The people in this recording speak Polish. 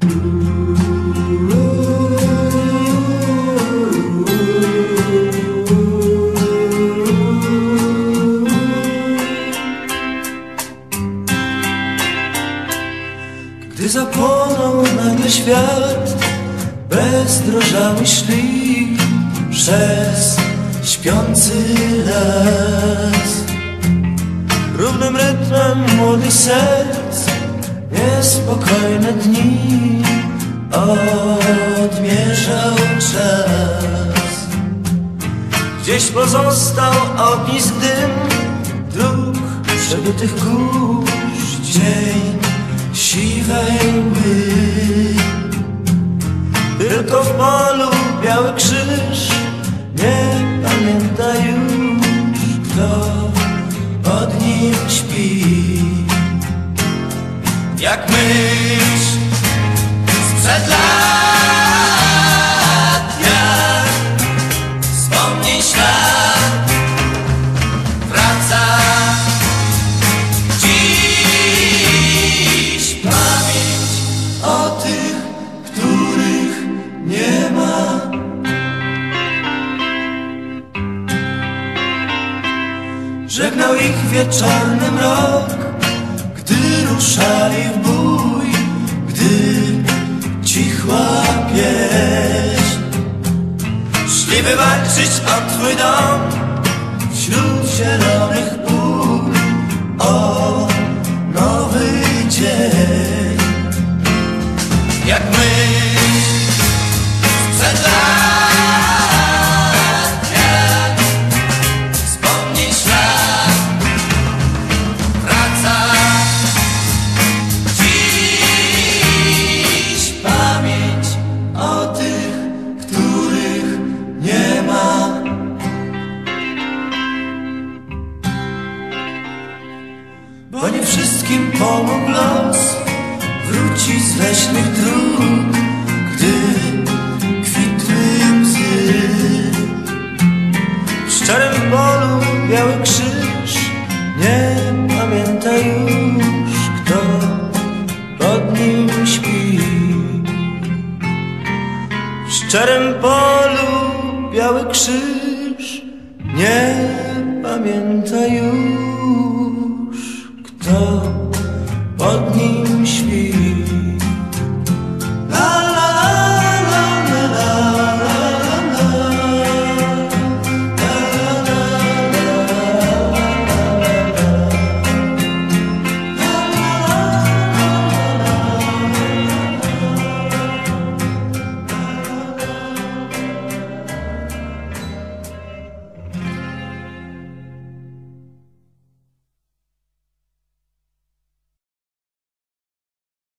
Gdy zapłonął nagle świat, bezdrożały szli przez śpiący las. Równym rytmem młodych serc niespokojne dni odmierzał czas. Gdzieś pozostał ognisk dym dróg przebytych kurz, dzień siwej mgły. Tylko w polu biały krzyż nie pamięta już, kto pod nim śpi. Jak myśl sprzed lat, jak wspomnień ślad wraca dziś pamięć o tych, których nie ma. Żegnał ich wieczorny mrok, gdy ruszali w bój, gdy cichła pieśń. Szli wywalczyć o twój dom wśród zielonych pól, o nowy dzień. Jak myśl sprzed lat, jak wspomnień ślad wraca dziś pamięć o tych, których nie ma. Bo nie wszystkim pomógł los wrócić z leśnych dróg, gdy kwitły łzy. W szczerym polu biały krzyż nie pamięta już, kto pod nim śpi. W szczerym polu biały krzyż nie pamięta już, kto pod nim śpi.